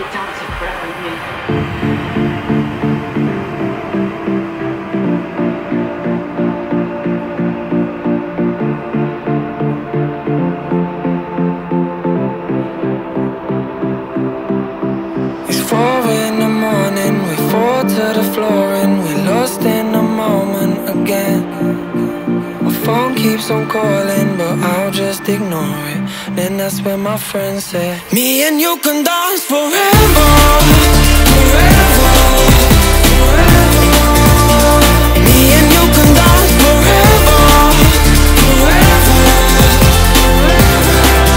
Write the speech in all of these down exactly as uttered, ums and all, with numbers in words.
could dance it forever with you. Four in the morning, we fall to the floor and we lost in the moment again. My phone keeps on calling, but I'll just ignore it. Then that's when my friend said, me and you can dance forever, forever, forever. Me and you can dance forever, forever, forever.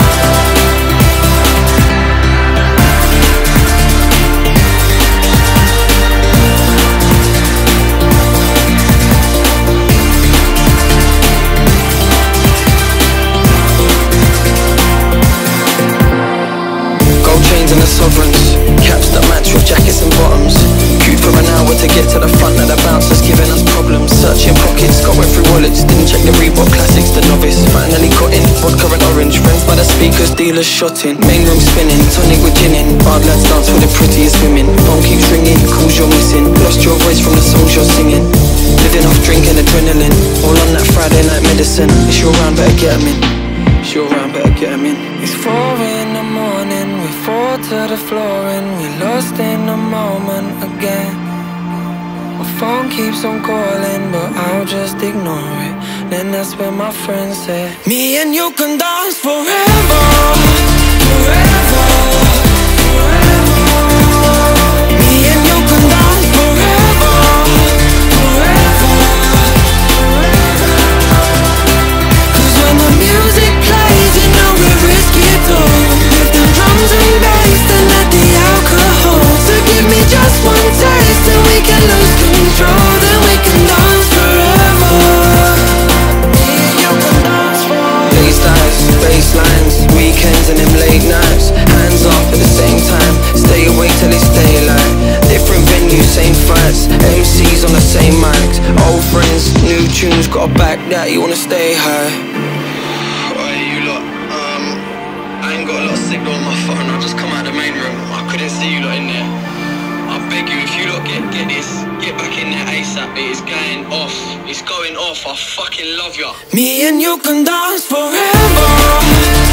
And the sovereigns, caps that match with jackets and bottoms. Queued for an hour to get to the front, now the bouncers giving us problems. Searching pockets, going through wallets, didn't check the Reebok classics, the novice. Finally caught in, vodka and orange, friends by the speakers, dealers shotting. Main room spinning, tonic with gin in. Bad lads dance with the prettiest women. Phone keeps ringing, calls you're missing. Lost your voice from the songs you're singing. Living off drinking adrenaline, all on that Friday night medicine. It's your round, better get 'em in. It's your round, better get 'em in. It's four in the morning, we fall to the floor and we lost in the moment again. My phone keeps on calling, but I'll just ignore it. Then that's when my friend said, me and you can dance forever, forever, forever. Me and you can dance forever, forever, forever. 'Cause when the music plays, you know we risk it all. With the drums and bass, then let the alcohol. So give me just one taste and we can lose control. Then we can dance forever. Me and you can dance forever. Days, nights, bass lines, weekends and them late nights. Hands off at the same time, stay awake till it's daylight. Different venues, same fights, M Cs on the same mics. Old friends, new tunes, got a back that you wanna stay high. I ain't got a lot of signal on my phone, I'll just come out the main room. I couldn't see you lot in there. I beg you, if you lot get, get this, get back in there ASAP. It is going off, it's going off, I fucking love ya. Me and you can dance forever.